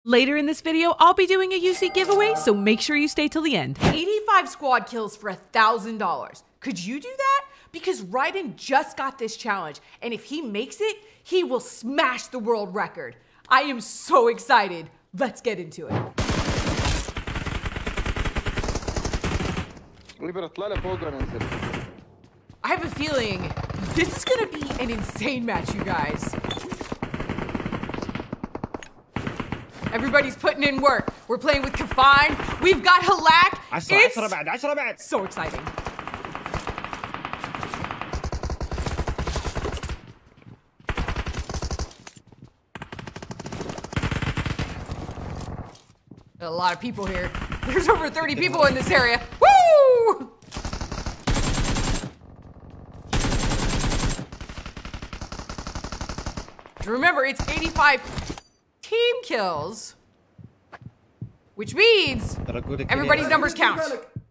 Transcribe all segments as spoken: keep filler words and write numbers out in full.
Later in this video, I'll be doing a U C giveaway, so make sure you stay till the end. eighty-five squad kills for one thousand dollars. Could you do that? Because Raiden just got this challenge, and if he makes it, he will smash the world record. I am so excited. Let's get into it. I have a feeling this is gonna be an insane match, you guys. Everybody's putting in work. We're playing with Kafine. We've got Halak. It's so exciting. A lot of people here. There's over thirty people in this area. Woo! Remember, it's eighty-five team kills, which means everybody's numbers count.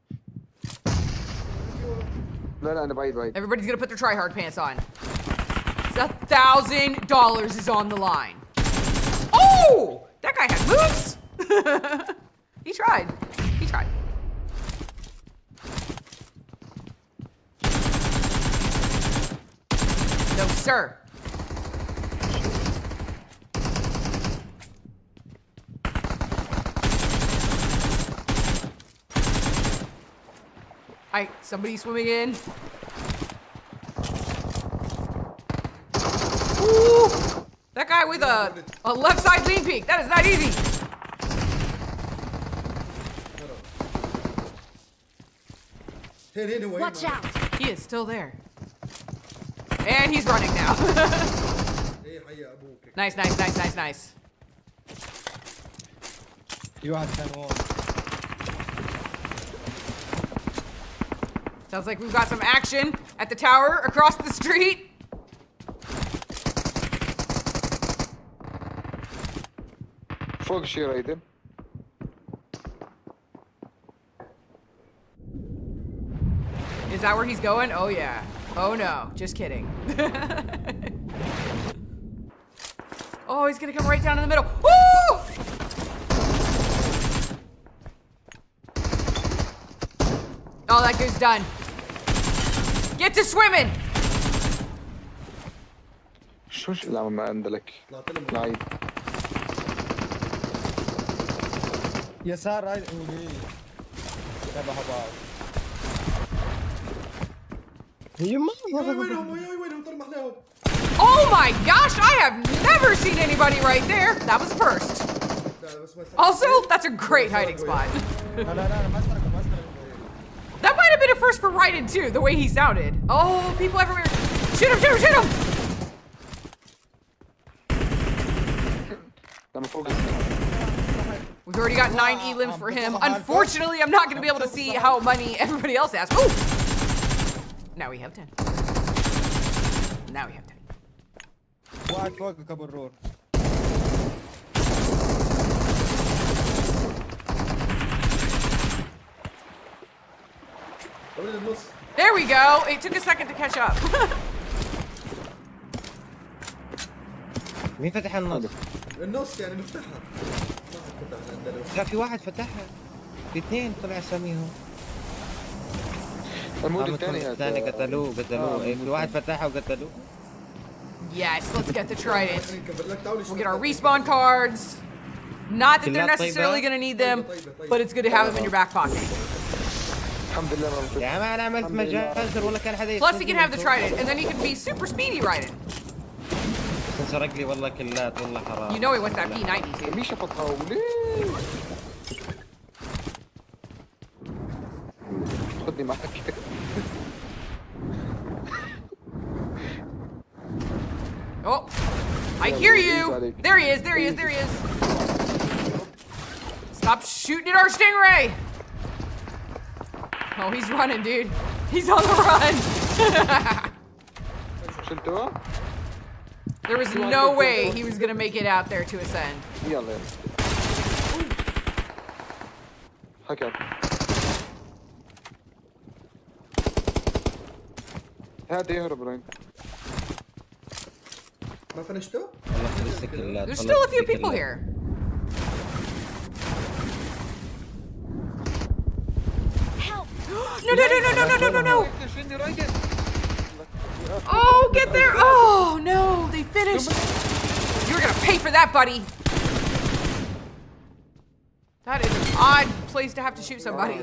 Everybody's gonna put their try-hard pants on. A thousand dollars is on the line. Oh! That guy had moves! He tried. He tried. No, sir. Alright, somebody swimming in. Ooh! That guy with a, a left side lean peek. That is not easy. Watch out. He is still there. And he's running now. Nice, nice, nice, nice, nice. Sounds like we've got some action at the tower across the street. فوق شي رايدن. Is that where he's going? Oh yeah. Oh no, just kidding. Oh, he's gonna come right down in the middle. Woo! Oh, that goes done. Get to swimming. شوش لا ما عندك لايف يسار رايد تبع بعض Oh my gosh, I have never seen anybody right there. That was first. Also, that's a great hiding spot. That might have been a first for Raiden too, the way he sounded. Oh, people everywhere. Shoot him, shoot him, shoot him! We've already got nine elims for him. Unfortunately, I'm not going to be able to see how many everybody else has. Ooh! Now we have ten. Now we have ten. واحد فوقك ابو الرور. There we go. It took a second to catch up. مين فتح النص؟ النص يعني مفتحها. لا في واحد فتحها. في اثنين طلع اساميهم. المود الثاني الثاني قتلوه قتلوه إيه في واحد فتحها وقتلوه. Yes, let's get the trident. We'll get our respawn cards. Not that they're necessarily going to need them, but it's good to have them in your back pocket. يا ما انا عملت مجازر ولا كان حدا. Plus, you can have the trident, and then you can be super speedy riding. سرق لي والله كلات والله حرام. You know he wants that P ninety too. مش فتحه وليه؟ خدني معك. Oh, I hear you. There he is, there he is, there he is. Stop shooting at our Stingray. Oh, he's running, dude. He's on the run. There was no way he was going to make it out there to ascend. هذا يهرب راين. ما فنشتوا؟ والله لسه كلات. There's still a few people here. No, no, no, no, no, no, no, no, no. شني رايدن. Oh, get there. Oh, no, they finished. You're gonna pay for that, buddy. That is an odd place to have to shoot somebody.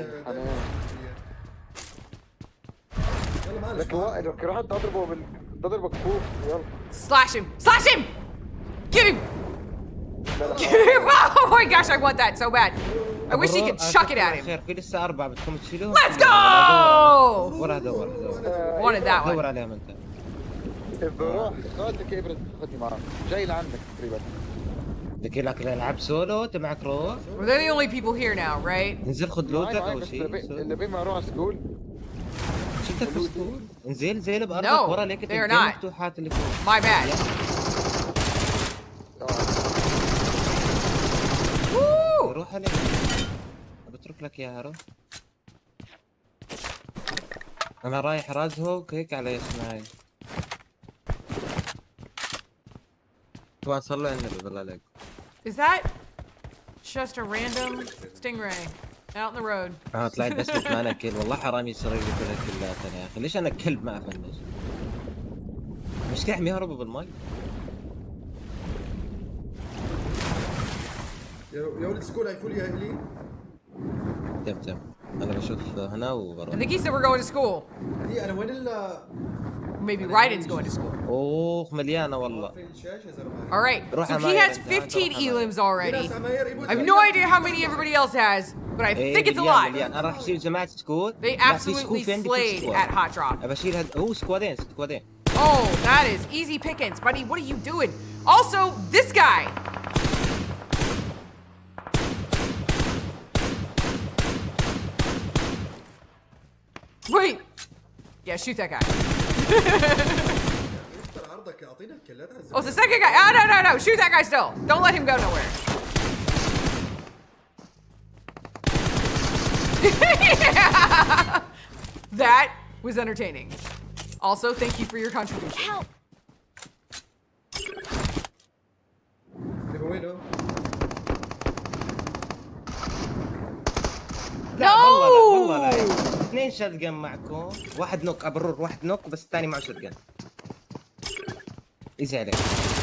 لك واحد راح تضربه بال تضربك فوق يلا. Slash him. Slash him. Get him. Get him. Oh my gosh, I want that so bad. I wish he could chuck it at him. خير في لسه أربعة بدكم تشيلوهم. Let's go. ورا دور دور. Wanted that دور one. عليهم أنت. روح خذ كيف خذني معك جاي لعندك تقريبا. بدك لك العب سولو أنت معك روح. Well, they're the only people here now, right? انزل خذ لوتك أو شيء. اللي بين ما اروح على سكول. شفتك بالسكول. انزل زي بأرضك No, ورا ليك they're التنتين not. مفتوحات اللي فوق. My bad. Woo! روح عليك. بترك لك إياها روح. أنا رايح رازهوك هيك على يسمعي. طبعا صلوا على النبي بالله عليك. Is that just a random stingray out in the road? اه طلعت بس ما انا كل والله حرام يصير لي كلها كلها يا اخي ليش انا كلب ما افنش؟ مش كعم يهربوا بالمي؟ يا ولد سكول هاي فول يا اهلي. تم تم انا بشوف هنا I وبروح. think he said we're going to school. هدي انا وين ال Maybe Raiden's going to school. اوه مليانه والله. في الشاشه زلمه. All right, روح so يا he ماير has أنت، fifteen روح يا ماير. elims already. ناس عماير يبوس I have no idea how many everybody else has, but I إيه think it's a مليان lot. مليان انا راح اشيل جماعه سكوت. They لا، في absolutely سكوت في عندي في slayed سكواد. at Hot Drop. ابى اشيل هاد اوه سكوادين سكوادين. Oh, that is easy pickings, buddy. What are you doing? Also, this guy. Wait. Yeah, shoot that guy. عرضك اعطينا الكلات على Oh, it's the second guy. Oh, no, no, no. Shoot that guy still. Don't let him go nowhere. That was entertaining. Also, thank you for your contribution. Help! وينه؟ لا والله لا والله لا No! اثنين شاتجن معكم واحد نوك ابرر واحد نوك بس الثاني معه شاتجن. ايزي عليك.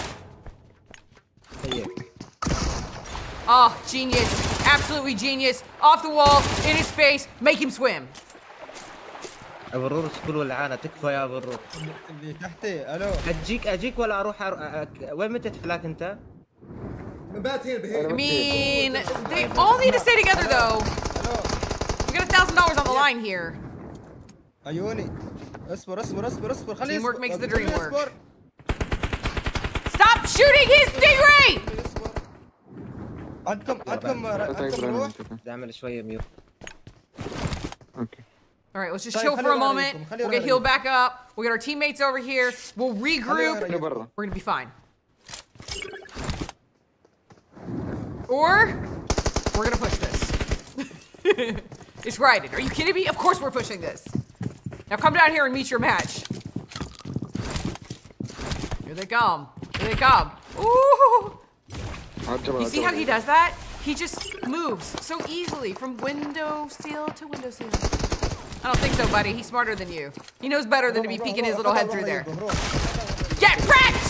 طيب. Oh, genius. Absolutely genius. Off the wall, in his face, make him swim. ابرر سكول والعانه تكفى يا ابرر. اللي تحتي الو اجيك اجيك ولا اروح أر... أ... وين متى تحلاك انت؟ مبات هنا I بهيك. mean, they all need to stay together though. الو We got a thousand dollars on the line here. عيوني اصبر اصبر اصبر اصبر خليه Teamwork يصبر. makes the خليه dream work. يصبر. Stop shooting his stingray! خليه يصبر. عندكم عندكم عندكم روح. بدي اعمل شويه ميوت. اوكي. All right, let's just طيب، chill for a خلينا moment. نريكم، خلينا We'll get نريكم. healed back up. We'll get our teammates over here. We'll regroup. خلينا برا. We're gonna be fine. Or we're gonna push this. It's Raiden. Are you kidding me? Of course we're pushing this. Now come down here and meet your match. Here they come. Here they come. Ooh! You see how he does that? He just moves so easily from window seal to window seal. I don't think so, buddy. He's smarter than you. He knows better than to be peeking his little head through there. Get wrecked!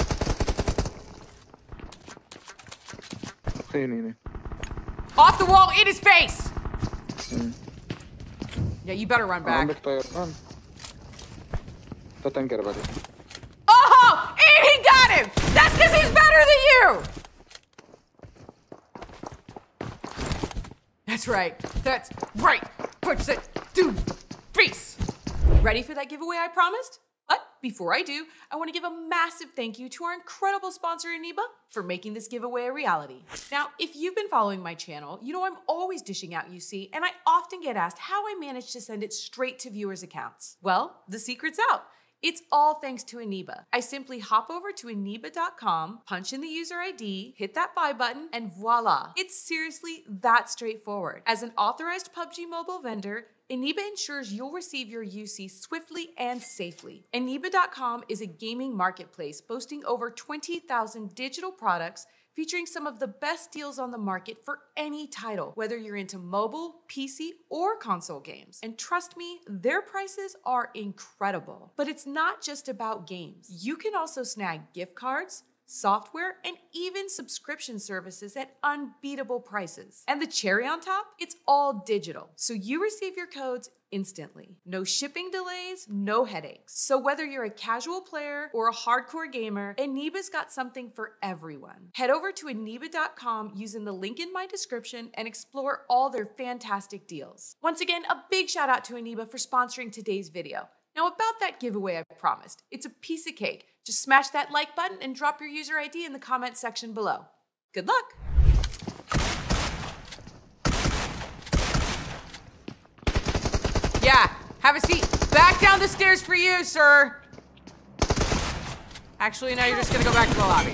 هنا هنا. Off the wall, in his face! Yeah, you better run back. عندك طيران. تتنكر بعدين. Oh! And he got him! That's because he's better than you! That's right. That's right. Punch that dude face. Ready for that giveaway I promised? But before I do, I want to give a massive thank you to our incredible sponsor, Aniba, for making this giveaway a reality. Now, if you've been following my channel, you know I'm always dishing out U C, and I often get asked how I manage to send it straight to viewers' accounts. Well, the secret's out. It's all thanks to Aniba. I simply hop over to aniba dot com, punch in the user I D, hit that buy button, and voila. It's seriously that straightforward. As an authorized P U B G Mobile vendor, Aniba ensures you'll receive your U C swiftly and safely. aniba dot com is a gaming marketplace boasting over twenty thousand digital products featuring some of the best deals on the market for any title, whether you're into mobile, P C, or console games. And trust me, their prices are incredible. But it's not just about games. You can also snag gift cards, software, and even subscription services at unbeatable prices. And the cherry on top, it's all digital, so you receive your codes instantly. No shipping delays, no headaches. So whether you're a casual player or a hardcore gamer, Eniba's got something for everyone. Head over to Eniba dot com using the link in my description and explore all their fantastic deals. Once again, a big shout out to Eniba for sponsoring today's video. Now about that giveaway I promised, it's a piece of cake. Just smash that like button and drop your user I D in the comment section below. Good luck! Yeah, have a seat. Back down the stairs for you, sir. Actually, now you're just gonna go back to the lobby.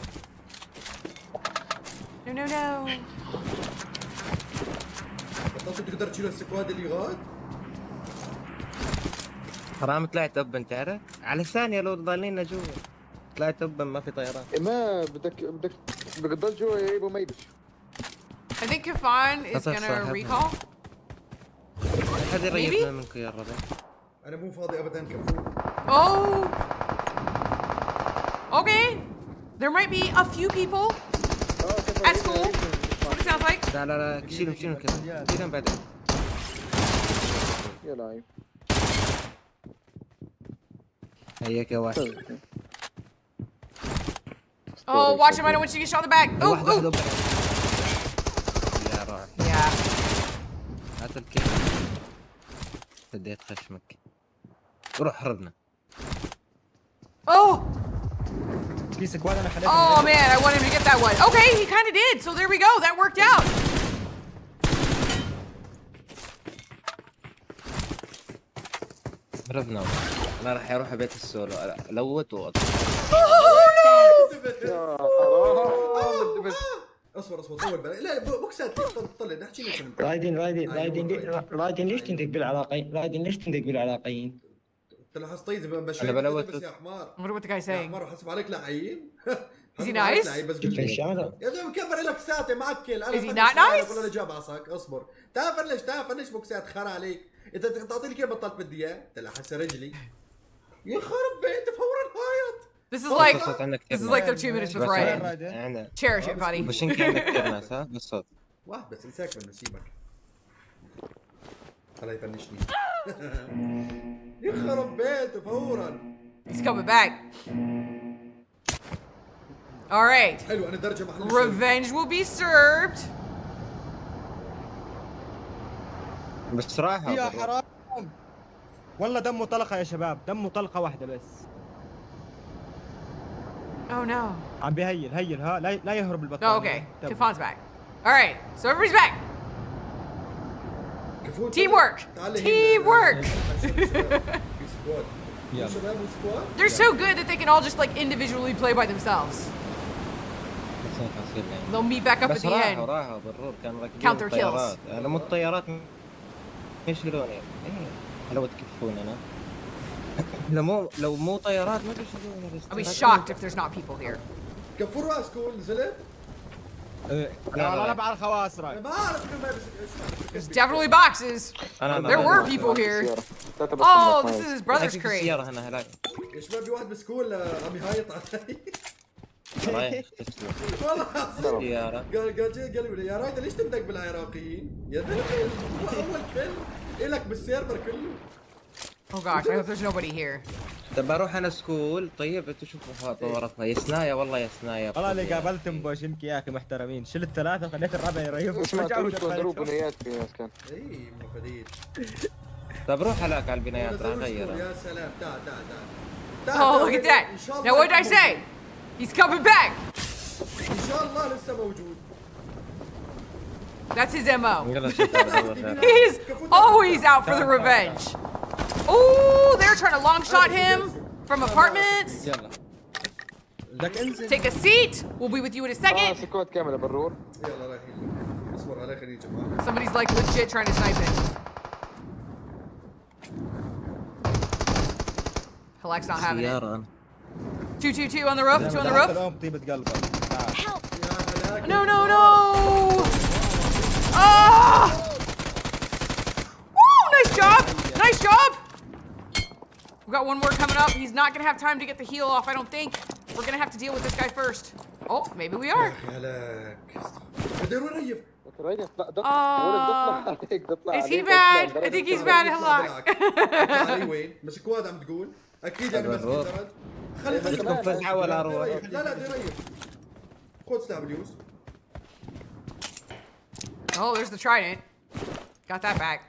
No, no, no. بطلتوا تقدر تشيلوا السكواد اللي غاد؟ حرام طلعت اب انت عارف؟ على ثانية لو ضالين جوا طلعت اب ما في طيران. ما بدك بدك بدك تضل جوا يا ابو ميبش. I think Kafan is gonna recall. حد يريحنا منكم يا ربع. أنا مو فاضي أبداً كفو. Oh. Okay. There might be a few people at school. What it sounds like. لا لا لا شيلهم شيلهم كذا. شيلهم بعدين. يا لاعب. هيك يا واحد. Oh, watch him! I don't want you to get shot in the back. Oh, واحد واحد oh. يا راح. Yeah. هات الكيك. بديت خشمك. روح حربنا. Oh. في سكواد انا خليته. Oh man, I wanted him to get that one. Okay, he kind of did. So there we go. That worked out. هربنا. انا راح اروح بيت السولو لوت وقت. اصبر اصبر طول بالك. لا بوكسات طلع احكي لك. رايدين رايدين رايدين رايدين ليش تندق بالعراقيين؟ رايدين ليش تندق بالعراقيين؟ تلاحظ طيب بس انا بلوت بس يا حمار. I wonder what the guy's يا saying. حمار حسب عليك لعيب. Is he nice? في الشارع. يا زلمه مكبر لك ساعه معكل. Is he not nice? ولا جاب عصاك اصبر. تعال فنش تعال فنش بوكسات خرا عليك. انت تعطيني كيف بطلت بدي اياه؟ تلاحظ رجلي. يا خرب بيت فورا هايط. This is like this is like their two minutes with Ryan. Cherish it, buddy. مش يمكن عندك كثير ناس ها بالصوت. واحد بس انساك من نسيبك. خليه يفنشني. يخرب بيته فورا. He's coming back. All right. حلو انا درجه محل Revenge will be served. بس راحة يا حرام والله دمه طلقه يا شباب، دمه طلقه واحده بس. Oh no. عم بيهيل هيل ها لا لا يهرب البطل. Oh, okay. Kafan's back. All right. So everybody's back. Teamwork. Teamwork. They're so good that they can all just like individually play by themselves. They'll meet back up at the end. راحوا بالرور كانوا راكبين Counter kills. لما الطيارات يشيلوني. لو تكفوننا. لو مو لو مو طيارات ما بيشيلوني. I'll be shocked if there's not people here. كفور راسكم نزلت؟ لا لا بعرف خواسرك. ما اعرف انه ما بس There's definitely boxes. There were people here. Oh, this is his brother's crate. السيارة هنا هلاك. يا شباب في واحد مسكول عم يهايط علي. رايح والله السيارة. قال قال قال لي يا رايد ليش تندق بالعراقيين؟ يا زلمه اول كل الك بالسيرفر كله. Oh gosh, I hope there's nobody here. طب اروح انا سكول. طيب انتوا شوفوا طورتها يا سنايا والله يا سنايا. والله اللي قابلتم بوشنك يا اخي محترمين. شلت ثلاثه وخليت الرابع يريض. ضروب بنيات في ناس كان. اي مفاديد. طب روح هلاك على البنايات راح اغيرها. يا سلام تعال تعال تعال. Oh, look at that. Now what did I say? He's coming back. ان شاء الله لسه موجود. That's his M O. He's always out for the revenge. Oh, they're trying to long shot him from apartments. Take a seat. We'll be with you in a second. سكواد كامله بالرور. يلا رايحين. اصبر على خليج يا جماعه. Somebody's like legit trying to snipe him. Halak's not having it. Two, two, two on the roof. Two on the roof. طيبة قلبك. No, no, no! Ah! Woo! Nice job! Nice job! We got one more coming up. He's not gonna have time to get the heal off, I don't think. We're gonna have to deal with this guy first. Oh, maybe we are. Uh, is he bad? I think he's bad a lot. وين؟ مسكواد عم تقول؟ اكيد يعني مسك درج. خلي بدكم فزعه ولا روح؟ لا لا دي ريح. خذ ستابليوز. Oh, there's the trident. Got that back.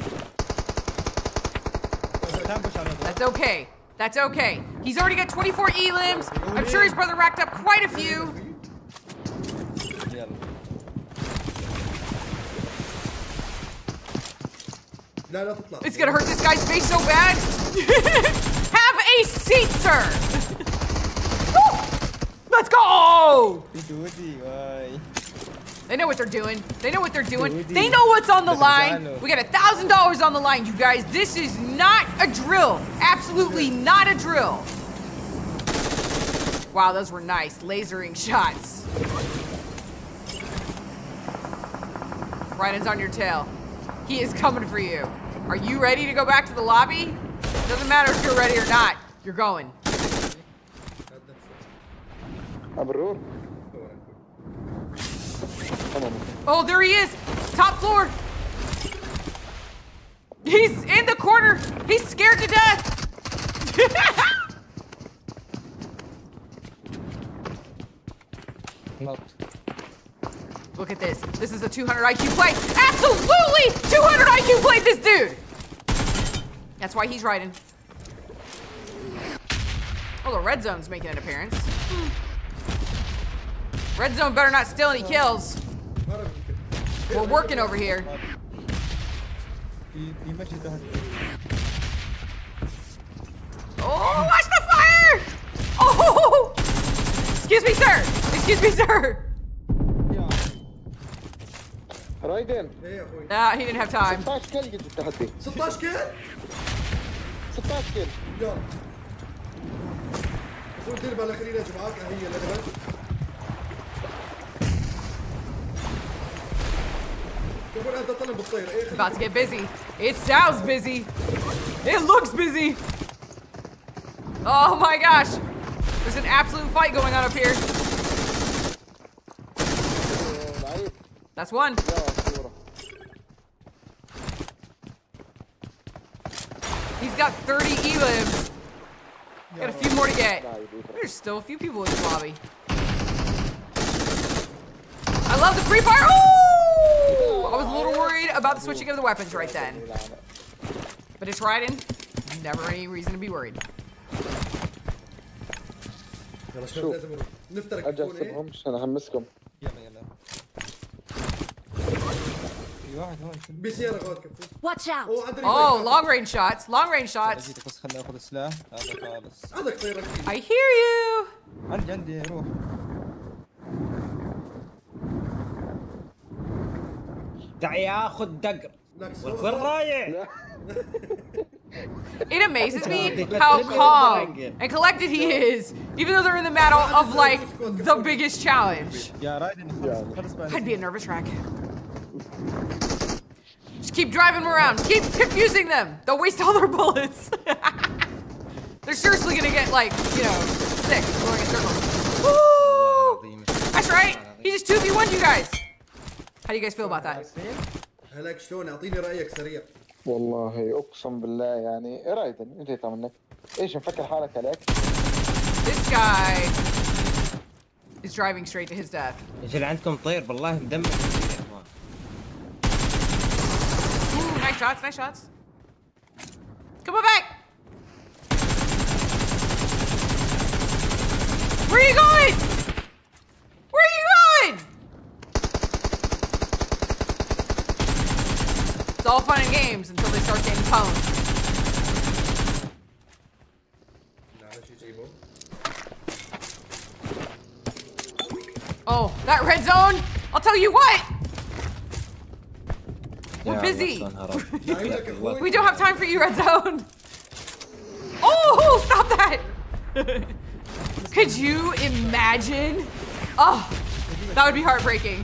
That's okay. That's okay. He's already got twenty-four E-limbs. I'm sure his brother racked up quite a few. لا لا تطلع. It's gonna hurt this guy's face so bad. Have a seat, sir. Let's go. They know what they're doing. They know what they're doing. They know what's on the line. We got a thousand dollars on the line, you guys. This is not a drill. Absolutely not a drill. Wow, those were nice lasering shots. Ryan's on your tail. He is coming for you. Are you ready to go back to the lobby? Doesn't matter if you're ready or not. You're going. Oh, there he is! Top floor! He's in the corner! He's scared to death! Look at this. This is a two hundred I Q play. Absolutely! two hundred I Q play this dude! That's why he's riding. Oh, the red zone's making an appearance. Red zone better not steal any kills. We're working over here. Oh, watch the fire! Oh! Excuse me, sir! Excuse me, sir! رايدن ايه يا اخوي. Nah, he didn't have time. ستاشر كيل قد التحدي. ستاشر كيل؟ ستاشر كيل. يلا. شوفوا الدربة الأخيرة يا جماعة هي اللي About to get busy. It sounds busy. It looks busy. Oh my gosh. There's an absolute fight going on up here. That's one. He's got thirty E-limbs. Got a few more to get. There's still a few people in this lobby. I love the free fire. Oh! I was a little worried about the switching of the weapons right then. But it's Raiden. Never any reason to be worried. يلا شباب لازم نروح. نفترق ارجع تكون ايه؟ اسيبهم عشان احمسكم. يلا يلا. في واحد هون. بسيارة غاد كفو. Watch out. اوه عندنا Oh, long range shots. Long range shots. جيت بس خليني اخذ السلاح هذا خالص. عندك طيارة كثير. I hear you. عندي عندي روح. دعي ياخذ دقر. وين رايح؟ It amazes me how calm and collected he is, even though they're in the middle of like the biggest challenge. يا رايدن خلص خلص بقى. I'd be a nervous wreck. Just keep driving them around. Keep confusing them. They'll waste all their bullets. They're seriously gonna get like, you know, sick going in circles. Woo! That's right. He just two v one you guys. How do you guys feel about that? هلاك شلون اعطيني رأيك سريع. والله اقسم بالله يعني رايدن انت يطلع منك ايش مفكر حالك عليك؟ This guy is driving straight to his death. يا جل عندكم طير بالله مدمر. Ooh, nice shots, nice shots. Come on back. Where are you going? Where are you going? It's all fun and games until they start getting pwned. Oh, that red zone! I'll tell you what! We're busy. We don't have time for you, red zone. Oh, stop that! Could you imagine? Oh, That would be heartbreaking.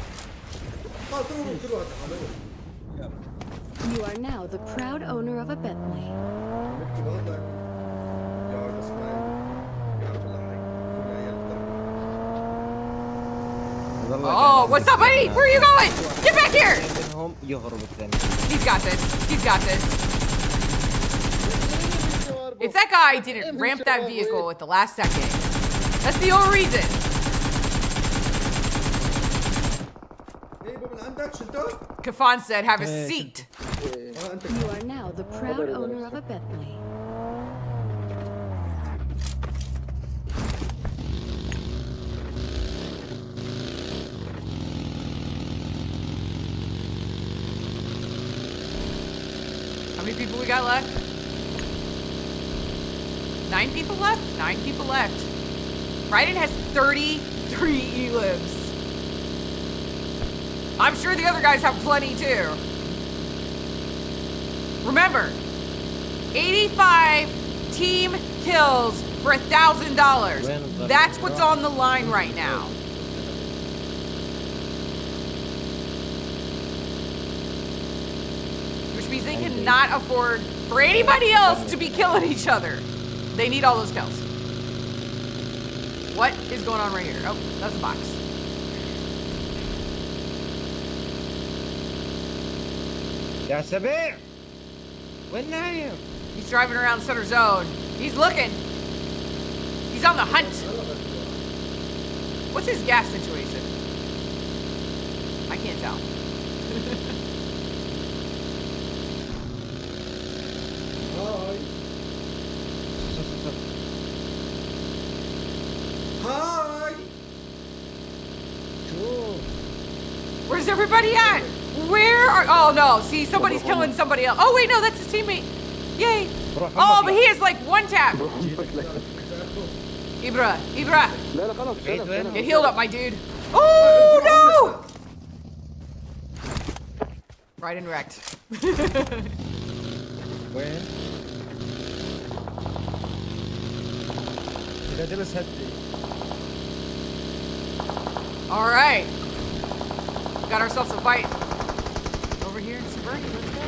You are now the proud owner of a Bentley. Oh, what's up, buddy? Where are you going? Get back here! He's got this. He's got this. If that guy didn't ramp that vehicle at the last second, that's the only reason. Kafan said, have a seat. You are now the proud owner of a Bentley. How many people we got left? Nine people left? Nine people left. Raiden has thirty-three elims. I'm sure the other guys have plenty too. Remember, eighty-five team kills for a thousand dollars. That's what's on the line right now. Which means they cannot afford for anybody else to be killing each other. They need all those kills. What is going on right here? Oh, that's a box. يا سبيع وين نايم؟ He's driving around center zone. He's looking. He's on the hunt. What's his gas situation? I can't tell. Hi. Where's everybody at? Where are, oh no, see, somebody's killing somebody else. Oh wait, no, that's his teammate. Yay. Oh, but he has like one tap. Ibra, Ibra. Get healed up, my dude. Oh no! Right and wrecked. وين؟ All right. Got ourselves a fight over here in Suburban. Let's go.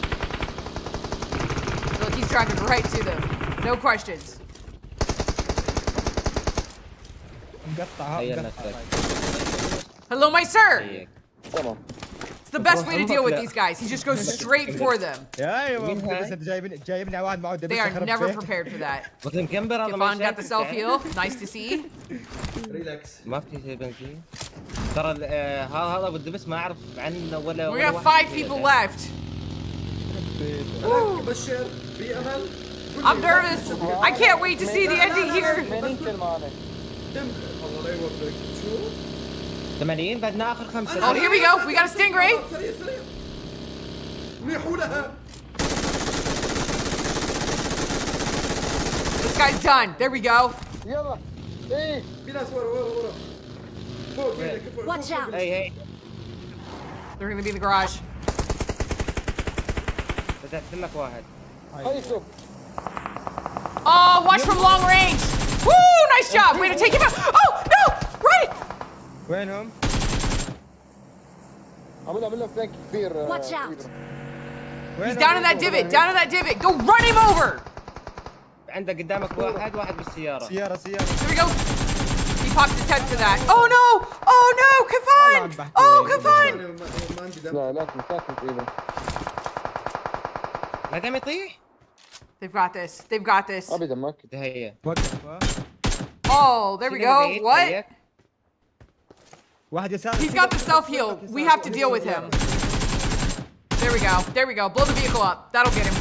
Look, he's driving right to them. No questions. Hello, my sir. It's the best way to deal with these guys. He just goes straight for them. They are never prepared for that. Kifan got the self heal. Nice to see. ريلاكس. ما في شيء بنزين. ترى هذا هذا ابو الدبس ما اعرف عنه ولا. We have five people left. بشر في امل. I'm nervous. I can't wait to see the ending here. الله لا يوفقك. شو؟ ثمانين بعدنا اخر خمسة. Oh, here we go. We got a stingray. سريع سريع. منيحوا لها. This guy's done. There we go. يلا ايه في ناس ورا ورا ورا. فوق هناك فوق. Watch out. هي هي. They're gonna be in the garage. بدأت لك واحد. هاي شوف Oh, watch from long range. Woo, nice job. Way to take him out. Oh, no. Right. وينهم؟ عمل عمل له فلانك كبير. Watch out. He's down in that divot. Down in that divot. Go run him over. عندك قدامك واحد واحد بالسيارة. سيارة سيارة. Here we go. He popped his head for that. Oh no. Oh no, Kafan. Oh, Kafan. ما عندي دم. لا لا مساكن تقريبا. لا دام يطيح. They've got this. They've got this. ابي دمك. هي. Oh, there we go. What? واحد يسار. He's got the self heal. We have to deal with him. There we go. There we go. Blow the vehicle up. That'll get him.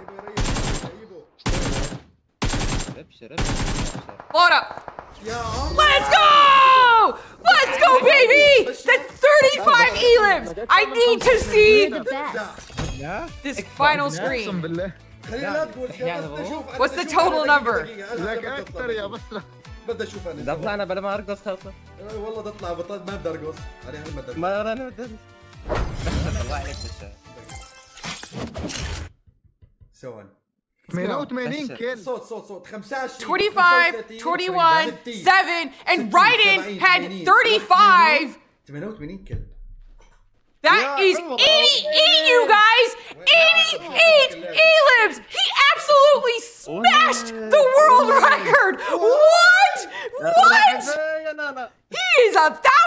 ابشر ابشر. Blow it up. يا عم. Let's go! Let's go, baby! That's thirty-five elims! I need to see You're the best. this final screen. خلينا لا تقول شيء. What's the total number? لك اكثر يا بطل. بدي اشوف انا. بدي اطلع انا بلا ما ارقص خلصة. والله بدي اطلع بطل ما بدي ارقص. عليها ما بدي. ما انا بدي. الله عليك بالشهر. ثواني. ثمانية وثمانين كيل. صوت صوت صوت خمسة وعشرين twenty-five, twenty-one, seven, and Raiden had thirty-five. ثمانية وثمانين كيل. That is eighty-eight, you guys! eighty-eight elims! He absolutely smashed the world record! What? What? He is a thousand!